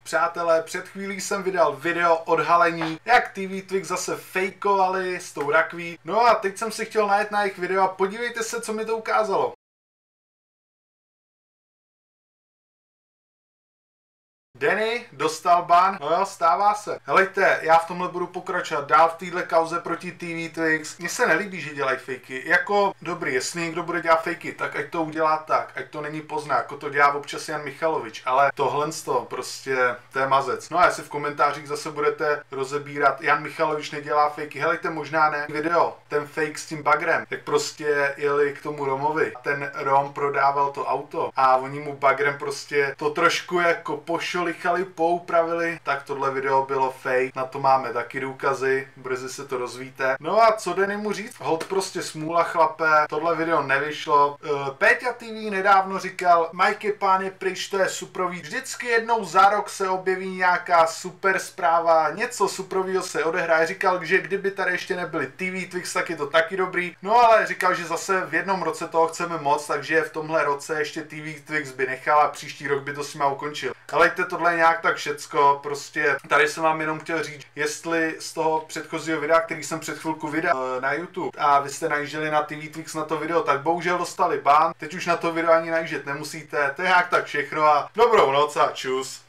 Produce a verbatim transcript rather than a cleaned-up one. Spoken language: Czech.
Přátelé, před chvílí jsem vydal video odhalení, jak T V Twix zase fejkovali s tou rakví. No a teď jsem si chtěl najet na jejich video a podívejte se, co mi to ukázalo. Danny dostal ban, no jo, stává se. Helejte, já v tomhle budu pokračovat dál v téhle kauze proti T V Twix. Mně se nelíbí, že dělají fejky. Jako, dobrý, jestli někdo bude dělat fejky, tak ať to udělá tak, ať to není pozná, jako to dělá občas Jan Michalovič, ale tohle to prostě, to je mazec. No a jestli v komentářích zase budete rozebírat, Jan Michalovič nedělá fejky, helejte, možná ne. Video, ten fake s tím bagrem, jak prostě jeli k tomu Romovi. Ten Rom prodával to auto a oni mu bagrem prostě to trošku jako pošli lichali, poupravili, tak tohle video bylo fake, na to máme taky důkazy, brzy se to dozvíte. No a co Danny mu říct? Hold prostě smůla, chlape, tohle video nevyšlo. Uh, Péťa T V nedávno říkal, Mike páně pryč, to je suprový. Vždycky jednou za rok se objeví nějaká super zpráva, něco suprovýho se odehraje. Říkal, že kdyby tady ještě nebyly T V Twix, tak je to taky dobrý. No ale říkal, že zase v jednom roce toho chceme moc, takže v tomhle roce ještě T V Twix by nechal a příští rok by to s nima ukončil. Helejte, tohle je nějak tak všecko, prostě tady jsem vám jenom chtěl říct, jestli z toho předchozího videa, který jsem před chvilku vydal na YouTube a vy jste najížděli na T V Twix na to video, tak bohužel dostali ban, teď už na to video ani najíždět nemusíte, to je nějak tak všechno a dobrou noc a čus.